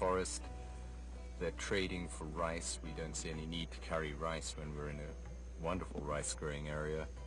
forest. They're trading for rice. We don't see any need to carry rice when we're in a wonderful rice growing area.